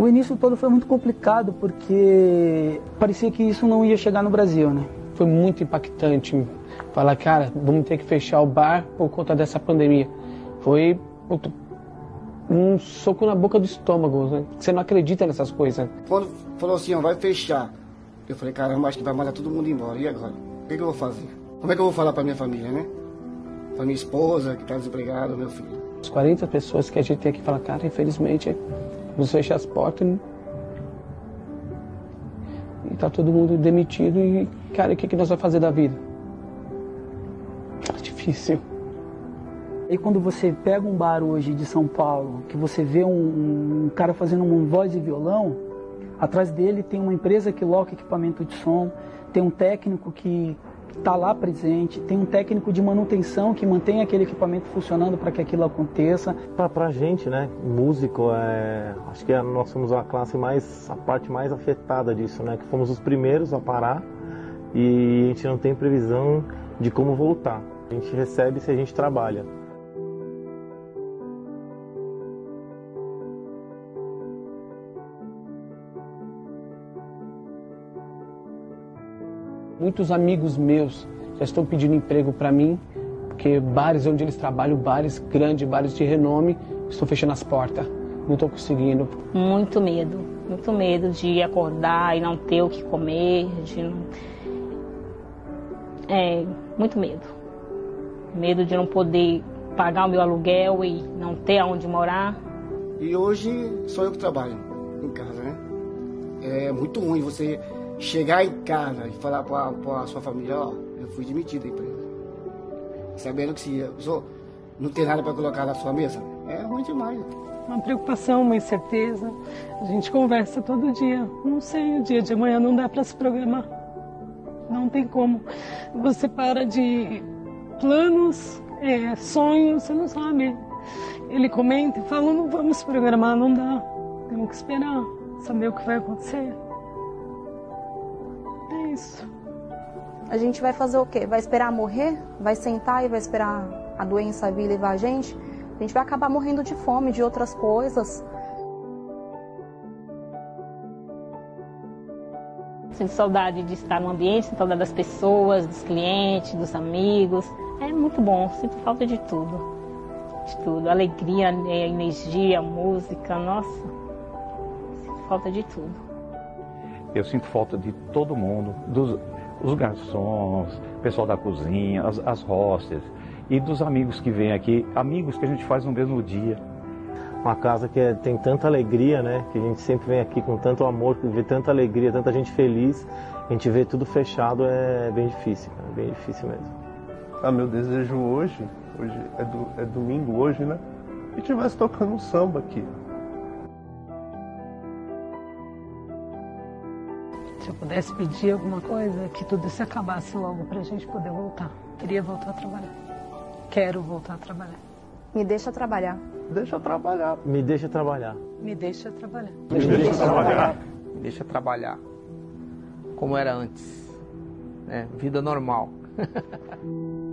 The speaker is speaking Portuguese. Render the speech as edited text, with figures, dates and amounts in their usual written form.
início todo foi muito complicado, porque parecia que isso não ia chegar no Brasil, né? Foi muito impactante falar, cara, vamos ter que fechar o bar por conta dessa pandemia. Foi um soco na boca do estômago, né? Você não acredita nessas coisas. Quando falou assim, ó, vai fechar, eu falei, caramba, acho que vai mandar todo mundo embora. E agora? O que eu vou fazer? Como é que eu vou falar pra minha família, né? Pra minha esposa, que tá desempregada, meu filho. As 40 pessoas que a gente tem que falar, cara, infelizmente, vamos fechar as portas e tá todo mundo demitido e, cara, o que nós vamos fazer da vida? É difícil. E quando você pega um bar hoje de São Paulo, que você vê um cara fazendo um voz e violão, atrás dele tem uma empresa que loca equipamento de som, tem um técnico que está lá presente, tem um técnico de manutenção que mantém aquele equipamento funcionando para que aquilo aconteça. Para a gente, né, músico, acho que nós somos a parte mais afetada disso, né, que fomos os primeiros a parar e a gente não tem previsão de como voltar. A gente recebe se a gente trabalha. Muitos amigos meus já estão pedindo emprego para mim, porque bares onde eles trabalham, bares grandes, bares de renome, estão fechando as portas. Não estou conseguindo. Muito medo de acordar e não ter o que comer, muito medo. Medo de não poder pagar o meu aluguel e não ter aonde morar. E hoje sou eu que trabalho em casa, né? É muito ruim você chegar em casa e falar para a sua família, ó, eu fui demitido da empresa. Sabendo que se a pessoa não tem nada para colocar na sua mesa, é ruim demais. Uma preocupação, uma incerteza. A gente conversa todo dia. Não sei, o dia de amanhã não dá para se programar. Não tem como. Você para de planos, sonhos, você não sabe. Ele comenta e fala, não vamos se programar, não dá. Temos que esperar, saber o que vai acontecer. É isso. A gente vai fazer o quê? Vai esperar morrer? Vai sentar e vai esperar a doença vir levar a gente? A gente vai acabar morrendo de fome, de outras coisas. Sinto saudade de estar no ambiente, sinto saudade das pessoas, dos clientes, dos amigos. É muito bom, sinto falta de tudo. De tudo. Alegria, energia, música, nossa. Sinto falta de tudo. Eu sinto falta de todo mundo, os garçons, pessoal da cozinha, as hostess e dos amigos que vêm aqui, amigos que a gente faz no mesmo dia. Uma casa que tem tanta alegria, né? Que a gente sempre vem aqui com tanto amor, vê tanta alegria, tanta gente feliz. A gente vê tudo fechado, é bem difícil, cara, bem difícil mesmo. Meu desejo hoje é domingo hoje, né? Que tivesse tocando um samba aqui. Se eu pudesse pedir alguma coisa, que tudo se acabasse logo pra gente poder voltar. Queria voltar a trabalhar. Quero voltar a trabalhar. Me deixa trabalhar. Deixa eu trabalhar. Me deixa trabalhar. Me deixa trabalhar. Me deixa trabalhar. Me deixa trabalhar. Como era antes. Vida normal.